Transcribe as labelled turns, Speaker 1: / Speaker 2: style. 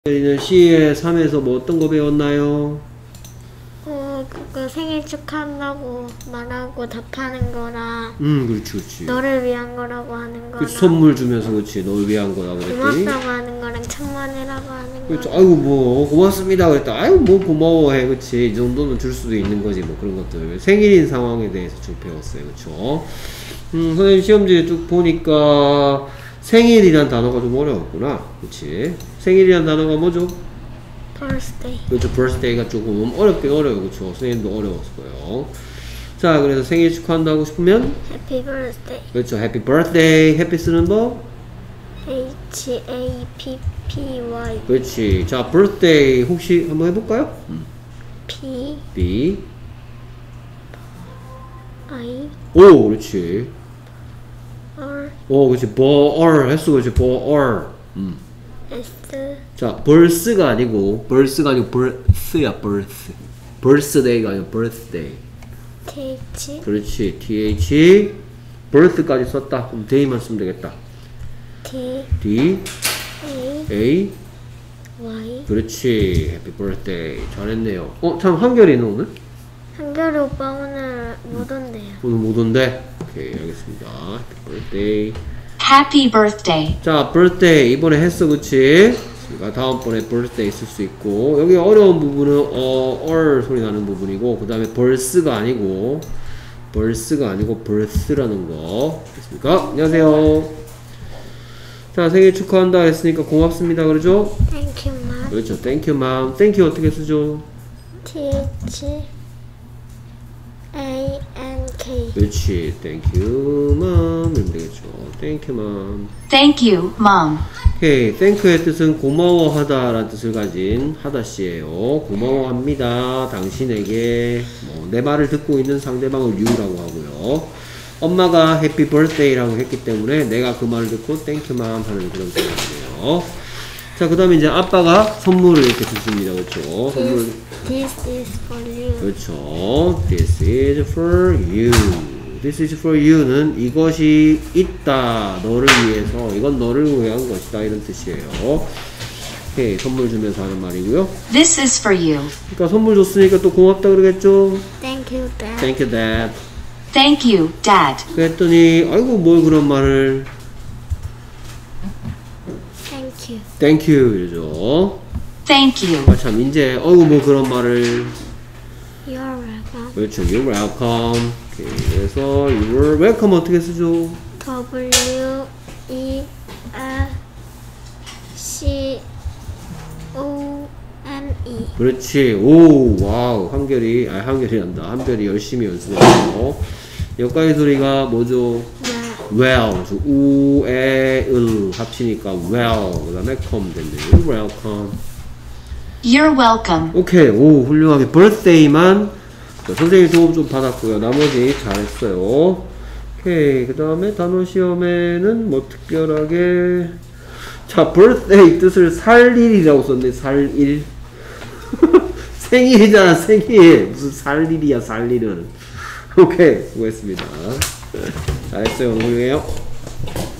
Speaker 1: 저희는 C의 3에서 뭐 어떤 거 배웠나요?
Speaker 2: 그거 생일 축하한다고 말하고 답하는 거라.
Speaker 1: 그렇지.
Speaker 2: 너를 위한 거라고 하는 거라.
Speaker 1: 선물 주면서 그렇지. 널 위한 거라고 그랬더니.
Speaker 2: 고맙다고 하는 거랑 천만이라고 하는
Speaker 1: 그렇죠.
Speaker 2: 거.
Speaker 1: 아이고 뭐 고맙습니다 그랬다. 아이고 뭐 고마워해. 그렇지. 이 정도는 줄 수도 있는 거지. 뭐 그런 것들. 생일인 상황에 대해서 쭉 배웠어요. 그렇죠. 선생님 시험지에 쭉 보니까 생일이란 단어가 좀 어려웠구나. 그렇지. 생일이란 단어가 뭐죠?
Speaker 2: birthday.
Speaker 1: 그렇죠. birthday가 조금 어렵긴 어려워요. 그렇죠. 선생님도 어려웠어요. 자, 그래서 생일 축하한다고 싶으면
Speaker 2: happy birthday.
Speaker 1: 그렇죠. happy birthday. happy 쓰는 법.
Speaker 2: HAPPY.
Speaker 1: 그렇지. 자, birthday 혹시 한번 해볼까요?
Speaker 2: P
Speaker 1: B.
Speaker 2: I
Speaker 1: 오, 그렇지.
Speaker 2: R
Speaker 1: 오, 그렇지. 버 했어. 그렇지. 버
Speaker 2: S
Speaker 1: 자, birth가 아니고 birth야. birth. birthday가 아니고 birthday.
Speaker 2: TH
Speaker 1: 그렇지. th. birth까지 썼다. 그럼 day만 쓰면 되겠다.
Speaker 2: D
Speaker 1: d
Speaker 2: A
Speaker 1: a.
Speaker 2: Y.
Speaker 1: 그렇지. happy birthday. 잘했네요. 참 한결이는 오늘?
Speaker 2: 한결이 오빠 오늘 못 온대요.
Speaker 1: 오늘 못 온대? 오케이, 알겠습니다. happy birthday.
Speaker 3: Happy birthday.
Speaker 1: 자, birthday 이번에 했어, 그치? 그러니까 다음번에 birthday 쓸 수 있고, 여기 어려운 부분은 or 소리 나는 부분이고, 그 다음에 birth가 아니고 birth라는 거 됐습니까? 안녕하세요. 자, 생일 축하한다 했으니까 고맙습니다 그러죠?
Speaker 2: Thank you, mom.
Speaker 1: 그렇죠. thank you mom. thank you 어떻게 쓰죠?
Speaker 2: TH A N K.
Speaker 1: 그렇지. thank you mom 이러면 되겠죠. thank you mom.
Speaker 3: Thank you, Mom.
Speaker 1: 오케이, thank의 뜻은 고마워하다 라는 뜻을 가진 하다씨예요. 고마워합니다. 당신에게 내 말을 듣고 있는 상대방을 you라고 하고요. 엄마가 happy birthday라고 했기 때문에 내가 그 말을 듣고 thank you mom 하는 그런 표현이에요. 자, 그 다음에 이제 아빠가 선물을 이렇게 주십니다. 그렇죠? 선물.
Speaker 2: This is for you.
Speaker 1: 그렇죠. This is for you. This is for you는 이것이 있다. 너를 위해서. 이건 너를 위한 것이다. 이런 뜻이에요. 오케이. 선물 주면서 하는 말이고요.
Speaker 3: This is for you.
Speaker 1: 그러니까 선물 줬으니까 또 고맙다 그러겠죠.
Speaker 2: Thank you, Dad.
Speaker 1: Thank you, Dad.
Speaker 3: Thank you, Dad.
Speaker 1: 그랬더니 아이고 뭘 그런 말을
Speaker 2: Thank you.
Speaker 1: Thank you 이러죠.
Speaker 3: Thank you.
Speaker 1: 아, 참 이제 어이구 뭐 그런 말을
Speaker 2: You're welcome.
Speaker 1: 그렇죠. You're welcome. 오케이. 그래서 you're welcome 어떻게 쓰죠?
Speaker 2: W E L C O M E.
Speaker 1: 그렇지. 오, 와우. 한결이 한다. 한별이 열심히 연습했어요. 여기까지 소리가 뭐죠? well. 우, 에, 을 합치니까 well. 그 다음에 come 됐네요. You're welcome.
Speaker 3: You're welcome.
Speaker 1: 오케이. 오, 훌륭하게. birthday만 선생님 도움 좀 받았고요. 나머지 잘했어요. 오케이. 그 다음에 단어 시험에는 뭐 특별하게 자, birthday 뜻을 살일이라고 썼네. 살일. 생일이잖아, 생일. 무슨 살일이야, 살일은. 오케이. 수고했습니다. 잘했어요. 오늘 훌륭해요.